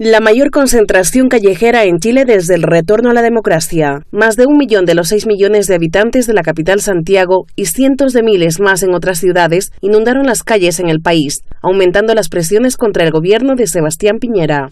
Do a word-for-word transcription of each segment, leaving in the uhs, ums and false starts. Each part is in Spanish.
La mayor concentración callejera en Chile desde el retorno a la democracia. Más de un millón de los seis millones de habitantes de la capital Santiago y cientos de miles más en otras ciudades inundaron las calles en el país, aumentando las presiones contra el gobierno de Sebastián Piñera.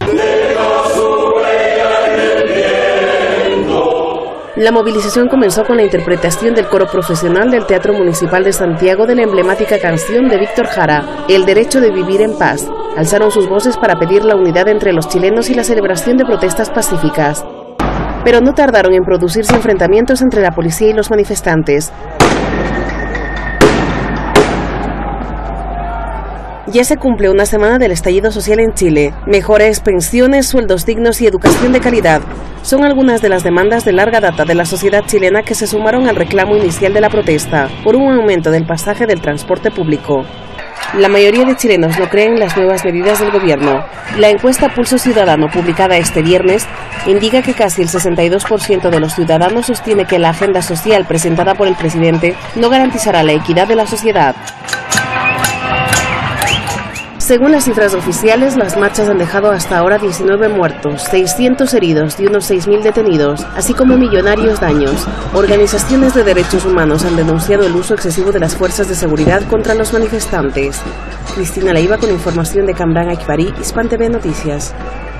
La movilización comenzó con la interpretación del coro profesional del Teatro Municipal de Santiago de la emblemática canción de Víctor Jara, El derecho de vivir en paz. Alzaron sus voces para pedir la unidad entre los chilenos y la celebración de protestas pacíficas. Pero no tardaron en producirse enfrentamientos entre la policía y los manifestantes. Ya se cumple una semana del estallido social en Chile. Mejores pensiones, sueldos dignos y educación de calidad son algunas de las demandas de larga data de la sociedad chilena que se sumaron al reclamo inicial de la protesta por un aumento del pasaje del transporte público. La mayoría de chilenos no creen en las nuevas medidas del gobierno. La encuesta Pulso Ciudadano, publicada este viernes, indica que casi el sesenta y dos por ciento de los ciudadanos sostiene que la agenda social presentada por el presidente no garantizará la equidad de la sociedad. Según las cifras oficiales, las marchas han dejado hasta ahora diecinueve muertos, seiscientos heridos y unos seis mil detenidos, así como millonarios daños. Organizaciones de derechos humanos han denunciado el uso excesivo de las fuerzas de seguridad contra los manifestantes. Cristina Leiva con información de Cambran Akbari, Hispan T V Noticias.